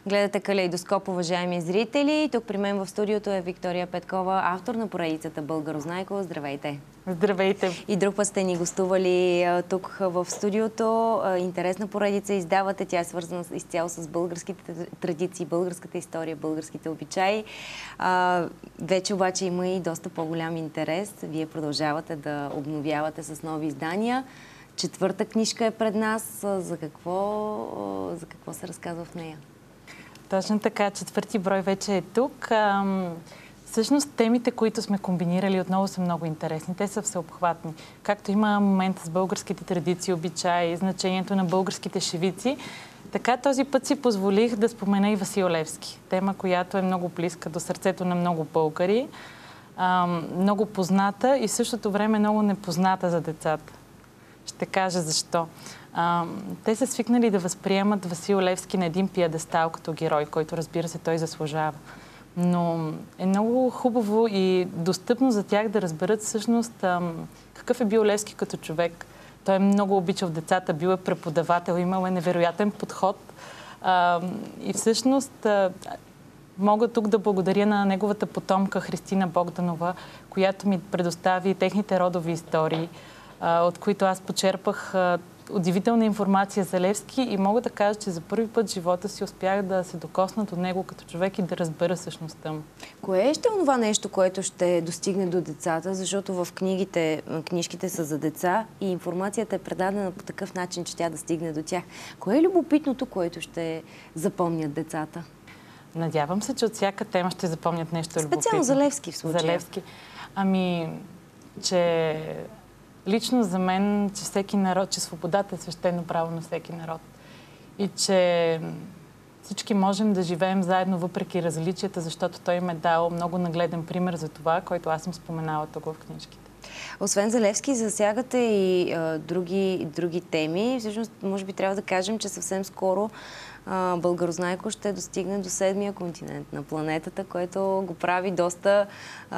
Гледате Калейдоскоп, уважаеми зрители. Тук при мен в студиото е Виктория Петкова, автор на поредицата Българознайко. Здравейте! Здравейте! И друг път сте ни гостували тук в студиото. Интересна поредица издавате. Тя е свързана изцяло с българските традиции, българската история, българските обичаи. Вече обаче има и доста по-голям интерес. Вие продължавате да обновявате с нови издания. Четвърта книжка е пред нас. За какво се разказва в нея? Точно така. Четвърти брой вече е тук. Всъщност темите, които сме комбинирали, отново са много интересни. Те са всеобхватни. Както има момент с българските традиции, обичаи, значението на българските шевици, така този път си позволих да спомена и Васил Левски. Тема, която е много близка до сърцето на много българи, много позната и в същото време много непозната за децата. Ще кажа защо. Те са свикнали да възприемат Васил Левски на един пиедестал като герой, който, разбира се, той заслужава. Но е много хубаво и достъпно за тях да разберат всъщност какъв е бил Левски като човек. Той е много обичал децата, бил е преподавател, имал е невероятен подход. И всъщност мога тук да благодаря на неговата потомка Христина Богданова, която ми предостави техните родови истории, от които аз почерпах удивителна информация за Левски и мога да кажа, че за първи път в живота си успях да се докосна до него като човек и да разбера същността му. Кое ще е това нещо, което ще достигне до децата? Защото в книжките са за деца и информацията е предадена по такъв начин, че тя да стигне до тях. Кое е любопитното, което ще запомнят децата? Надявам се, че от всяка тема ще запомнят нещо любопитно. Специално за Левски в случая. За Левски. Че лично за мен, че всеки народ, че свободата е свещено право на всеки народ. И че всички можем да живеем заедно въпреки различията, защото той им е дал много нагледен пример за това, който аз съм споменала тук в книжките. Освен за Левски, засягате и други теми. Всъщност, може би трябва да кажем, че съвсем скоро Българознайко ще достигне до 7-я континент на планетата, което го прави доста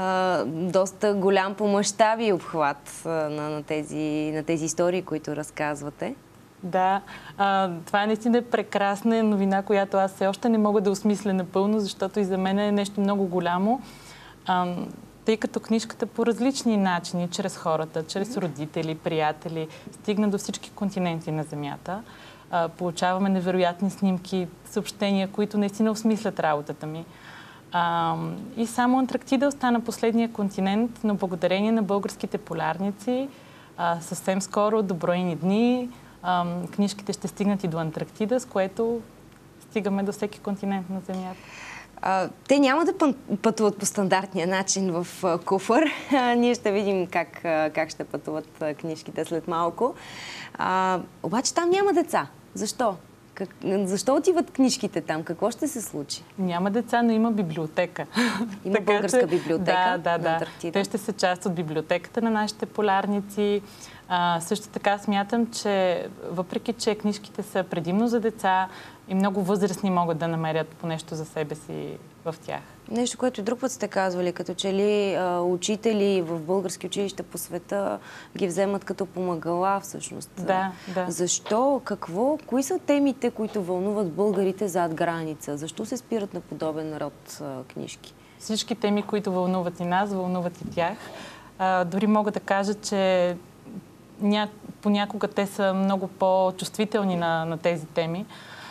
голям по мащаби и обхват на тези истории, които разказвате. Да, това е наистина прекрасна новина, която аз все още не мога да осмисля напълно, защото и за мен е нещо много голямо. Тъй като книжката по различни начини, чрез хората, чрез родители, приятели, стигна до всички континенти на Земята. Получаваме невероятни снимки, съобщения, които наистина осмислят работата ми. И само Антарктида остана последния континент, но благодарение на българските полярници, съвсем скоро, до броени дни, книжките ще стигнат и до Антарктида, с което стигаме до всеки континент на Земята. Те няма да пътуват по стандартния начин в куфър. Ние ще видим как ще пътуват книжките след малко. Обаче там няма деца. Защо? Защо отиват книжките там? Какво ще се случи? Няма деца, но има библиотека. Има българска библиотека на Антарктида. Те ще са част от библиотеката на нашите полярници. Също така смятам, че въпреки, че книжките са предимно за деца и много възрастни могат да намерят по нещо за себе си в тях. Нещо, което и друг път сте казвали, като че ли учители в български училища по света ги вземат като помагала всъщност. Да. Защо? Какво? Кои са темите, които вълнуват българите зад граница? Защо се спират на подобен род книжки? Всички теми, които вълнуват и нас, вълнуват и тях. Дори мога да кажа, че понякога те са много по-чувствителни на тези теми.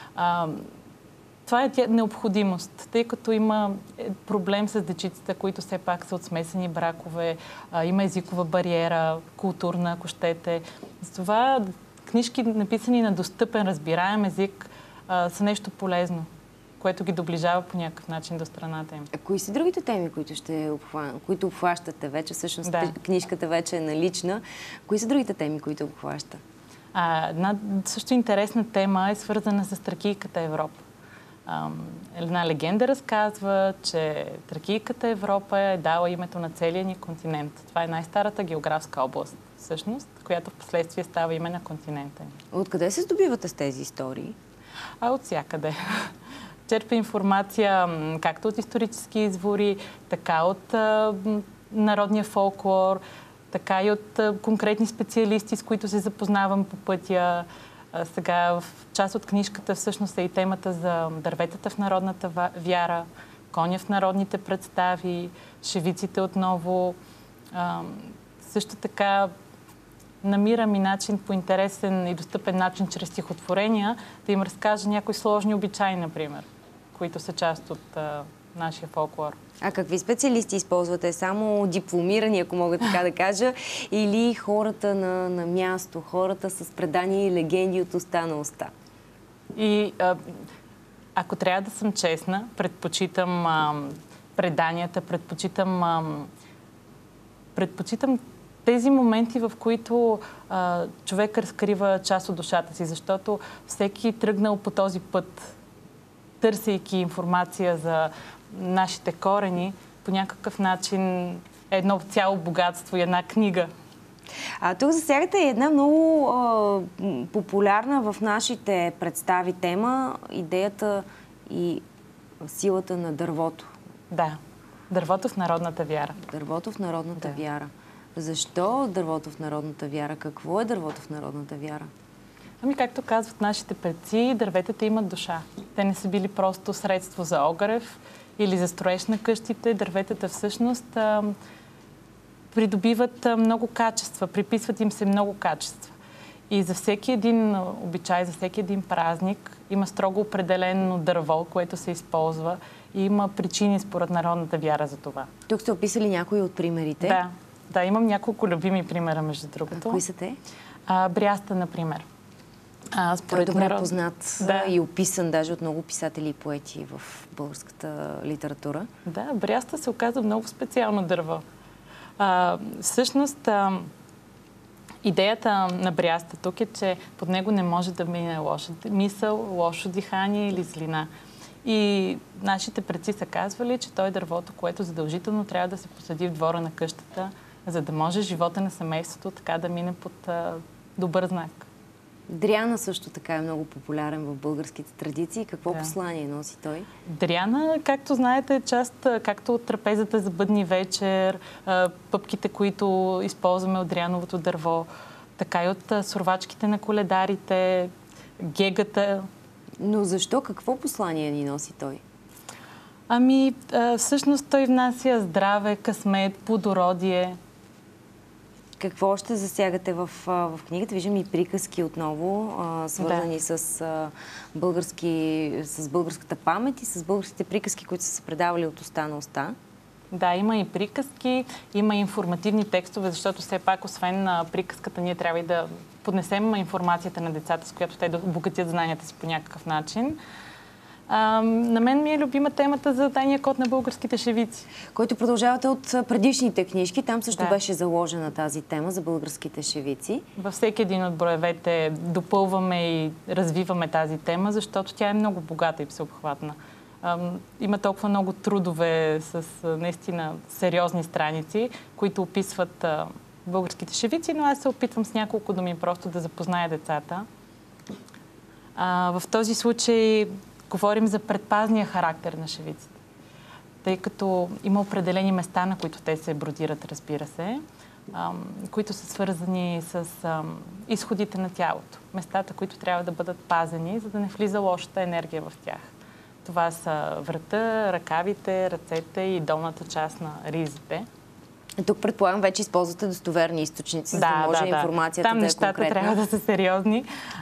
Това е необходимост, тъй като има проблем с дечицата, които все пак са от смесени бракове, има езикова бариера, културна, ако щете. Затова книжки, написани на достъпен, разбираем език, са нещо полезно, което ги доближава по някакъв начин до страната им. Кои са другите теми, които обхващате вече? Всъщност книжката вече е налична. Кои са другите теми, които обхваща? Една също интересна тема е свързана с Тракийката Европа. Една легенда разказва, че Тракийката Европа е дала името на целия ни континент. Това е най-старата географска област, всъщност, която в последствие става име на континента ни. Откъде се здобивате с тези истории? От всякъде. Черпя информация както от исторически извори, така от народния фолклор, така и от конкретни специалисти, с които се запознавам по пътя. Сега в част от книжката всъщност е и темата за дърветата в народната вяра, коня в народните представи, шевиците отново. Също така намирам и начин по интересен и достъпен начин чрез стихотворения да им разкажа някои сложни обичаи, например, които са част от нашия фолклор. А какви специалисти използвате? Само дипломирани, ако мога така да кажа, или хората на място, хората с предания и легенди от уста на уста? И ако трябва да съм честна, предпочитам преданията, предпочитам тези моменти, в които човек разкрива част от душата си, защото всеки тръгнал по този път, търсейки информация за нашите корени, по някакъв начин е едно цяло богатство и една книга. Тук засягате една много популярна в нашите представи тема, идеята и силата на дървото. Да, дървото в народната вяра. Дървото в народната вяра. Защо дървото в народната вяра? Какво е дървото в народната вяра? Ами, както казват нашите предци, дърветата имат душа. Те не са били просто средство за огрев или за строеж на къщите. Дърветата всъщност придобиват много качества, приписват им се много качества. И за всеки един обичай, за всеки един празник има строго определено дърво, което се използва и има причини според народната вяра за това. Тук сте описали някои от примерите. Да, имам няколко любими примера, между другото. Кои са те? Бряста, например. Той е добре познат и описан даже от много писатели и поети в българската литература. Да, бряста се оказа много специално дърво. Всъщност, идеята на бряста тук е, че под него не може да мине лоша мисъл, лошо дихание или злина. И нашите предци са казвали, че той е дървото, което задължително трябва да се посади в двора на къщата, за да може живота на семейството така да мине под добър знак. Дряна също така е много популярен в българските традиции. Какво послание носи той? Дряна, както знаете, е част както от трапезата за бъдни вечер, пъпките, които използваме от дряновото дърво, така и от сурвачките на коледарите, гегата. Но защо? Какво послание ни носи той? Ами, всъщност той внася здраве, късмет, плодородие. Какво още засягате в книгата? Виждам и приказки отново, свързани с българската памет и с българските приказки, които са се предавали от уста на уста. Да, има и приказки, има и информативни текстове, защото все пак, освен приказката, ние трябва и да поднесем информацията на децата, с която те да обогатят знанията си по някакъв начин. На мен ми е любима темата за тайния код на българските шевици. Който продължавате от предишните книжки. Там също беше заложена тази тема за българските шевици. Във всеки един от броевете допълваме и развиваме тази тема, защото тя е много богата и всеобхватна. Има толкова много трудове с наистина сериозни страници, които описват българските шевици, но аз се опитвам с няколко думи просто да запозная децата. В този случай говорим за предпазния характер на шевиците, тъй като има определени места, на които те се бродират, разбира се, които са свързани с изходите на тялото. Местата, които трябва да бъдат пазени, за да не влиза лошата енергия в тях. Това са врата, ръкавите, ръцете и долната част на ризите. Тук, предполагам, вече използвате достоверни източници, за да може информацията там да е конкретна. Там нещата трябва да са сериозни.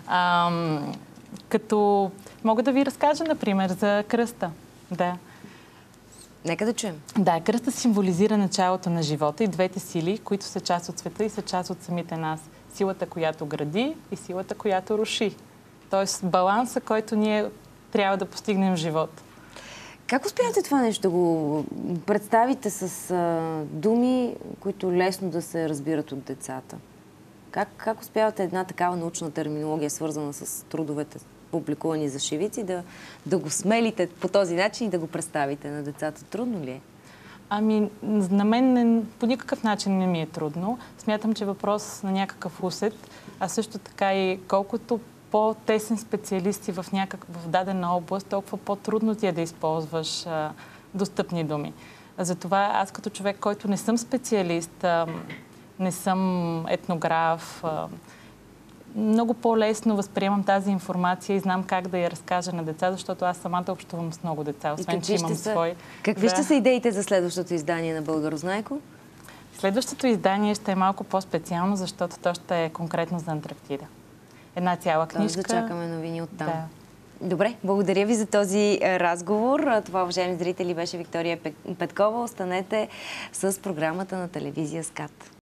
Като мога да ви разкажа, например, за кръста. Да. Нека да чуем. Да, кръста символизира началото на живота и двете сили, които са част от света и са част от самите нас. Силата, която гради и силата, която руши. Тоест баланса, който ние трябва да постигнем в живота. Как успявате това нещо да го представите с думи, които лесно да се разбират от децата? Как успявате една такава научна терминология, свързана с трудовете, публикувани за шевици, да го смелите по този начин и да го представите на децата? Трудно ли е? Ами, на мен по никакъв начин не ми е трудно. Смятам, че е въпрос на някакъв усет, а също така и колкото по-тесен специалисти в дадена област, толкова по-трудно ти е да използваш достъпни думи. Затова аз като човек, който не съм специалист, не съм етнограф, много по-лесно възприемам тази информация и знам как да я разкажа на деца, защото аз самата общувам с много деца, освен че имам свой. Какви ще са идеите за следващото издание на Българознайко? Следващото издание ще е малко по-специално, защото то ще е конкретно за Антарктида. Една цяла книжка. Да чакаме новини оттам. Да. Добре, благодаря ви за този разговор. Това, уважаеми зрители, беше Виктория Петкова. Останете с програмата на телевизия СКАТ.